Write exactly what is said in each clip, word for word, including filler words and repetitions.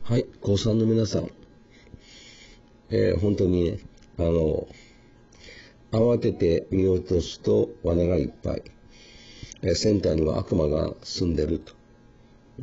はい、高さんの皆さん、えー、本当にね、あの、慌てて見落とすと罠がいっぱい。えー、センターには悪魔が住んでると。うん。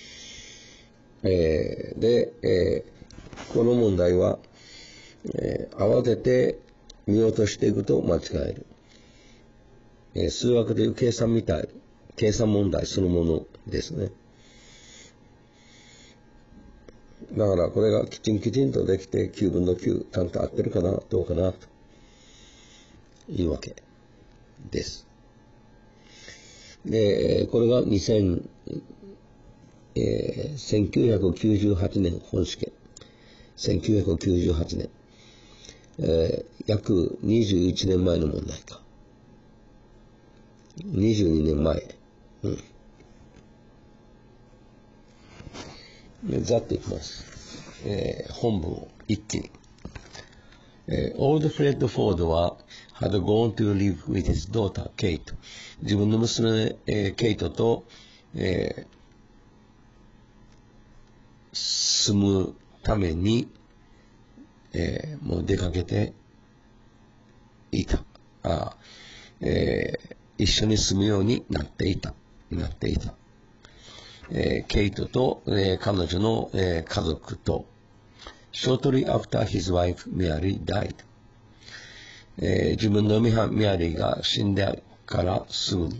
えー、で、えー、この問題は、えー、慌てて見落としていくと間違える。えー、数学でいう計算みたい、計算問題そのものですね。だからこれがきちんきちんとできてきゅうぶんのきゅうちゃんと合ってるかなどうかなというわけです。で、これがにせん、えー、せんきゅうひゃくきゅうじゅうはちねん本試験。せんきゅうひゃくきゅうじゅうはちねん。えー、約にじゅういちねんまえの問題か。にじゅうにねんまえ。うん。でざっといきます。えー、本文を一気に。えー、オールドフレッド・フォードは had gone to live with his daughter, Kate。自分の娘、えー、ケイトと、えー、住むために、えー、もう出かけていた。あえー、一緒に住むようになっていた。なっていた。えー、ケイトと、えー、彼女の、えー、家族と、shortly after his wife Mary died。えー、自分のミハミアリーが死んでからすぐに。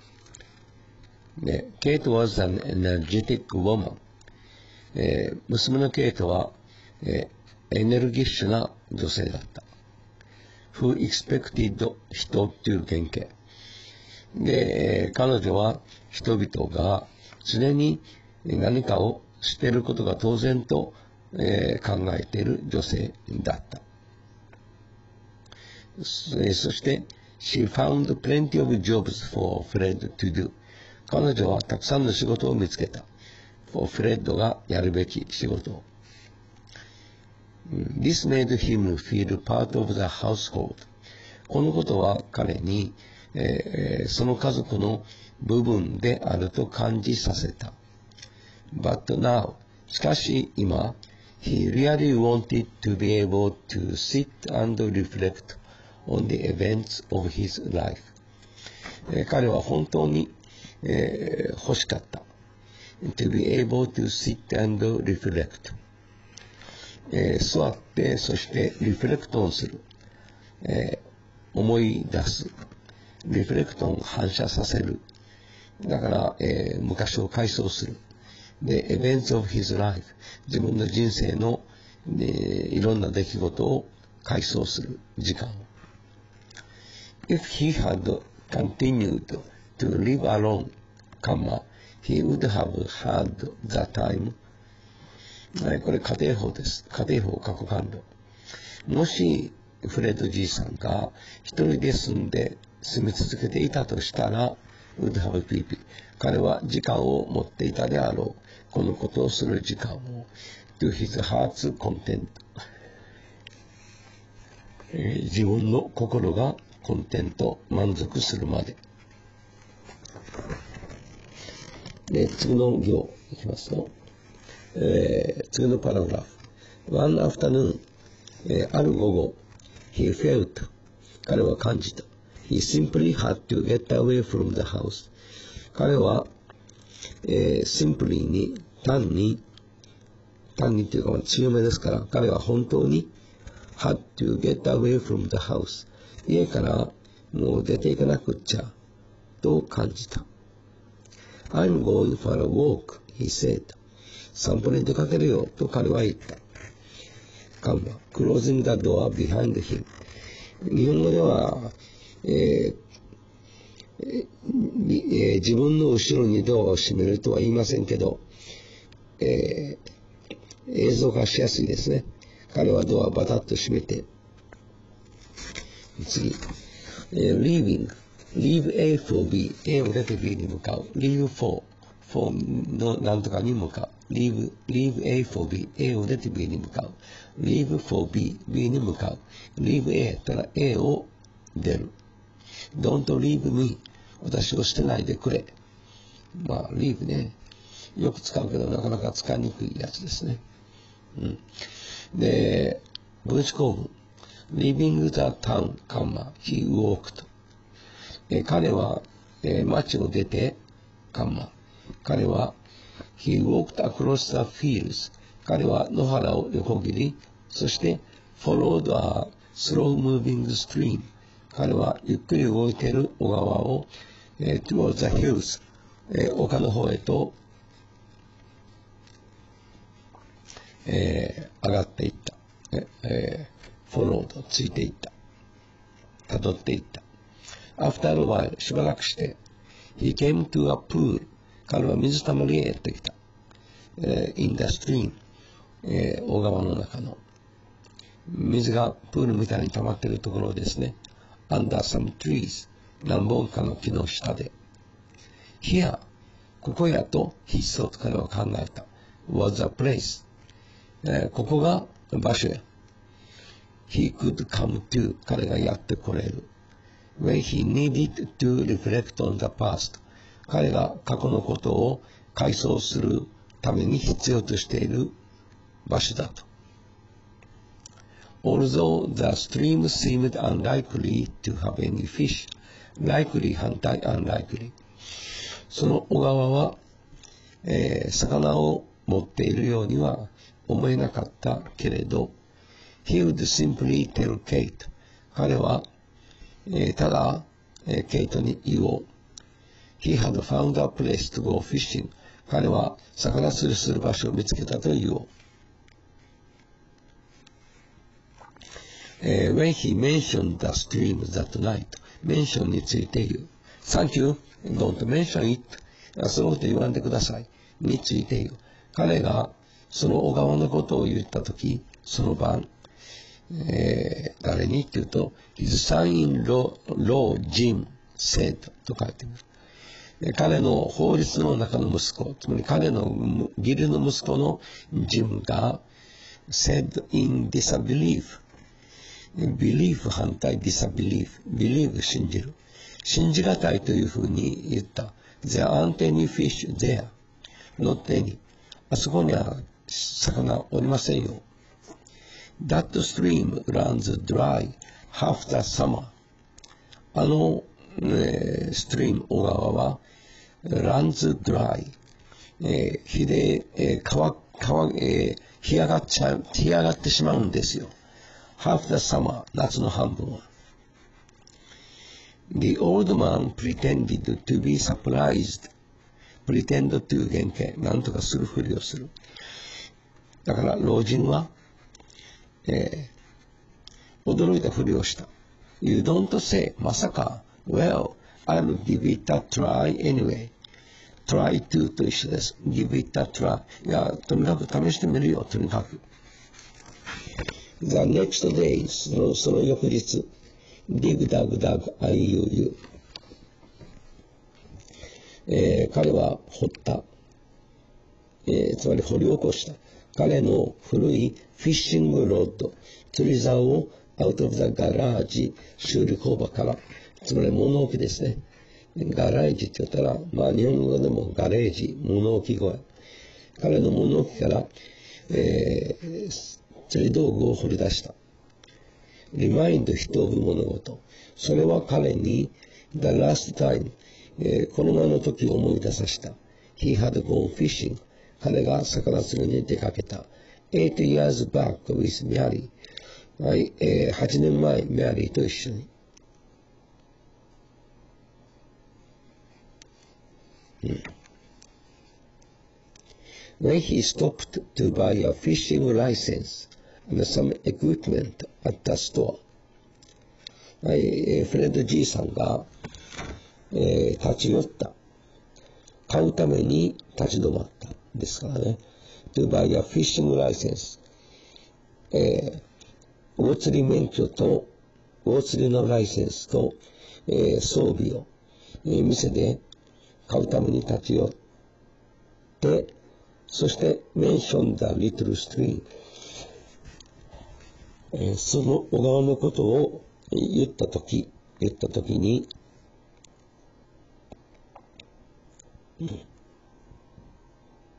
で、ケイト was an energetic woman。えー、娘のケイトは、えー、エネルギッシュな女性だった。who expected 人っていう原型。で、えー、彼女は人々が常に何かをしていることが当然と、えー、考えている女性だった。そして、she found plenty of jobs for Fred to do。彼女はたくさんの仕事を見つけた。for Fred がやるべき仕事を。This made him feel part of the household。このことは彼に、えー、その家族の部分であると感じさせた。But now、しかし今、he really wanted to be able to sit and reflect on the events of his life。えー、彼は本当に、えー、欲しかった。to be able to sit and reflect。えー、座って、そしてリフレクトをする。えー、思い出す。リフレクトを反射させる。だから、えー、昔を回想する。で、events of his life。自分の人生の、えー、いろんな出来事を回想する時間を。If he had continued to live alone, he would have had the time。はい、これ家庭法です。家庭法過去完了。もし、フレッドじいさんが一人で住んで住み続けていたとしたら、would have been。彼は時間を持っていたであろう。このことをする時間を。to his heart's content。えー、自分の心がコンテント、満足するまで。で、次の行いきますと。えー、次のパラグラフ。One afternoon、えー、ある午後、he felt、彼は感じた。He simply had to get away from the house。彼は、えー、simply に、単に、単にというか強めですから、彼は本当に had to get away from the house。家からもう出ていかなくっちゃ、と感じた。I'm going for a walk, he said。散歩に出かけるよ、と彼は言った。カンマ、closing the door behind him。日本語では、えーえー、自分の後ろにドアを閉めるとは言いませんけど、えー、映像化しやすいですね。彼はドアをバタッと閉めて、次、えー、leaving、leave A for B、A を出て B に向かう、leave for、for のなんとかに向かう。leave, leave A for B、A を出て B に向かう。leave for B、B に向かう。leave A やったら A を出る。don't leave me、私を捨てないでくれ。まあ、leave ね。 よく使うけどなかなか使いにくいやつですね。うん、で、分子構文。Leaving the town, he walked. え彼は、えー、町を出て、彼は he walked across the fields. 彼は野原を横切り、そして followed a slow moving stream. 彼はゆっくり動いている小川を、えー、towards the hills. えー、丘の方へと、えー、上がっていった。えー、followed ついていった。辿っていった。After a while しばらくして、he came to a pool. 彼は水たまりへやってきた。えー、in the stream、えー、小川の中の水がプールみたいに溜まっているところですね。under some trees、何本かの木の下で。here、ここやと、he thought 彼は考えた。was a place、えー、ここが場所や。he could come to、彼がやってこれる。when he needed to reflect on the past、彼が過去のことを回想するために必要としている場所だと。Although the stream seemed unlikely to have any fish, likely 反対 unlikely。その小川は、えー、魚を持っているようには思えなかったけれど、he would simply tell Kate。彼は、えー、ただ、えー、ケイトに言おう。He had found a place to go fishing。彼は魚釣りする場所を見つけたと言おう。Uh, when he mentioned the stream that night, mention について言う。Thank you, don't mention it. そのこと言わんでください。について言う。彼がその小川のことを言ったとき、その晩、えー、誰にって言うと、his son-in-law, Jim, said と書いてある。彼の法律の中の息子、つまり彼の義理の息子のジムが said in disbelief。belief 反対 disbelief。believe 信じる。信じがたいというふうに言った。There aren't any fish there. Not any. あそこには魚おりませんよ。That stream runs dry half the summer. あの、えー、ストリーム、小川は runs dry。えー、火で、えー、乾、乾、えー、干上がっちゃう、干上がってしまうんですよ。half the summer、夏の半分は。The old man pretended to be surprised. pretend to 原型、なんとかするふりをする。だから、老人は、えー、驚いたふりをした。You don't say, まさか、well, I'll give it a try anyway. try to と一緒です。give it a try. いや、とにかく試してみるよ、とにかく。The next day, その、その翌日、dig, dag, dag, iuu、えー、彼は掘った、えー、つまり掘り起こした。彼の古いフィッシングロッド、釣り竿を out of the garage、修理工場から、つまり物置ですね。ガレージって言ったら、まあ日本語でもガレージ、物置小屋。彼の物置から、えー、釣り道具を掘り出した。remind 人を追う物事。それは彼に the last time、えー、この前の時を思い出させた。he had gone fishing。彼が魚釣りに出かけた。eight years back with Mary。はい、えー、はちねんまえ、メアリーと一緒に。うん、When he stopped to buy a fishing license and some equipment at the store。はい、えー、フレッド G さんが、えー、立ち寄った。買うために立ち止まった。ですからね。to buy a fishing license。えー魚釣り免許と、魚釣りのライセンスと、えー、装備を、えー、店で買うために立ち寄って、そして、mention the little stream、えー、その小川のことを言ったとき、言ったときに、うん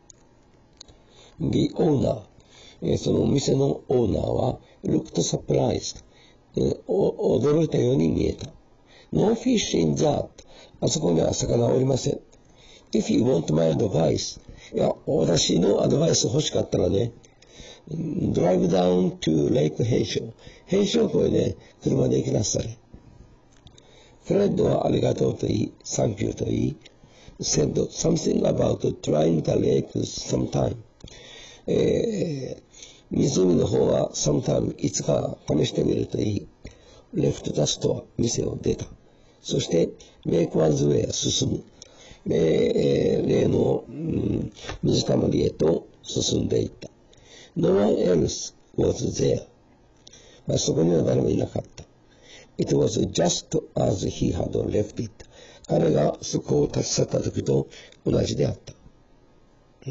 The owner、えー、その店のオーナーは looked surprised、えー、お驚いたように見えた。No fish in that、あそこには魚はおりません。If you want my advice、いや、私のアドバイス欲しかったらね、drive down to Lake 平昌。平昌湖へね、車で行きなさい。フレッドはありがとうと言い、サンキューと言い、said something about trying the lake sometime、えー、湖の方は sometime いつか試してみると言い、left the store 店を出た。そして make one's way 進む。えー、例の、うん、水たまりへと進んでいった。No one else was there、まあ、そこには誰もいなかった。It was just as he had left it、彼がそこを立ち去った時と同じであった。うん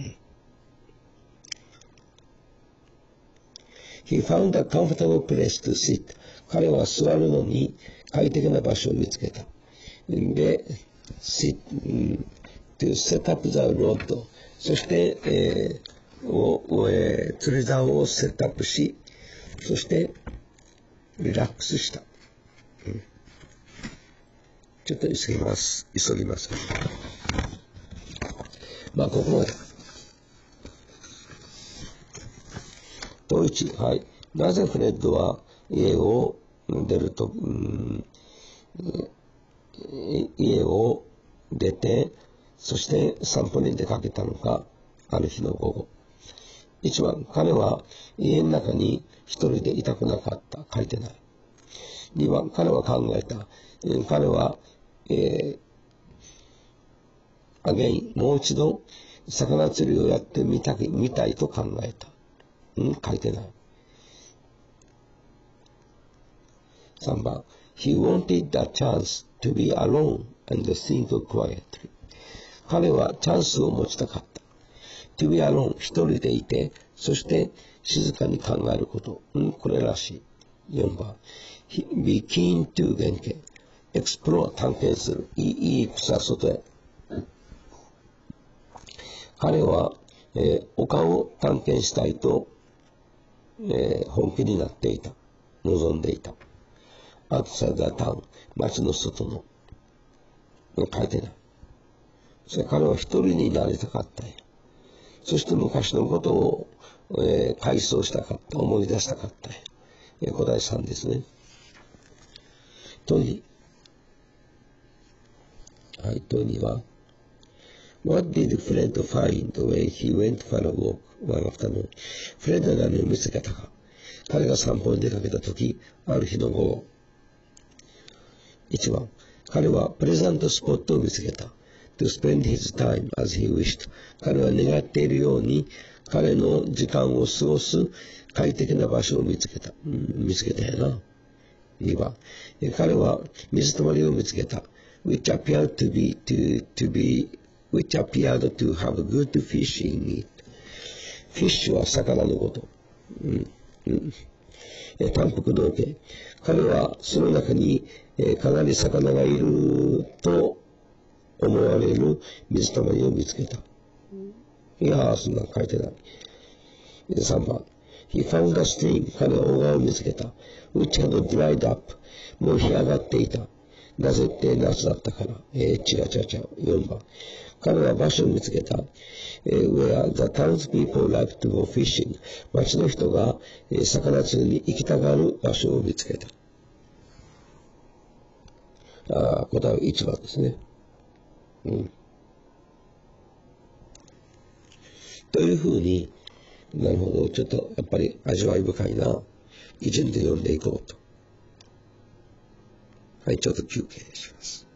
、He found a comfortable place to sit、彼は座るのに快適な場所を見つけた。で、sit、to set up the rod、そして、えー、おえー、釣り竿をセットアップし、そしてリラックスした。うん、ちょっと急ぎます。急ぎます。まあ、ここまで。問いち、はい。なぜフレッドは家を出ると、うん、家を出て、そして散歩に出かけたのか、ある日の午後。いちばん、彼は家の中に一人でいたくなかった。書いてない。にばん、彼は考えた。彼は、えー、アゲイン、もう一度、魚釣りをやってみたい、みたいと考えた。うん、書いてない。さんばん、He wanted a chance to be alone and think quietly。彼はチャンスを持ちたかった。to be alone、一人でいて、そして静かに考えること。うん、これらしい。よんばん、be keen to 原型。explore、探検する。いい草外へ。彼は、えー、丘を探検したいと、えー、本気になっていた。望んでいた。outside the town、町の外の。書いてない。それ彼は一人になりたかったんや。そして昔のことを、えー、回想したかった、思い出したかったんや。えー、答えさんですね。問に。はい、問には、What did Fred find when he went for a walk one afternoon? フレッドが何を見つけたか。彼が散歩に出かけたとき、ある日の午後。いちばん、彼はプレゼントスポットを見つけた。to spend his time as he wished。彼は願っているように、彼の時間を過ごす快適な場所を見つけた。うん、見つけたやな。にばん、彼は水たまりを見つけた。which appeared to be, to, to be, which appeared to have good fish in it。フィッシュは魚のこと。うんうん単幅同型。彼はその中に、えー、かなり魚がいると思われる水たまりを見つけた。いやー、そんなの書いてない。さんばん、He found a stream。彼は小川を見つけた。which had dried up。もう干上がっていた。なぜって夏だったから。えー、違う違う違う。よんばん、彼は場所を見つけた。where the townspeople like to go fishing。町の人が、えー、魚釣りに行きたがる場所を見つけた。ああ、答えはいちばんですね。うん。というふうに、なるほど、ちょっとやっぱり味わい深いな。一順で読んでいこうと。はい、ちょっと休憩します。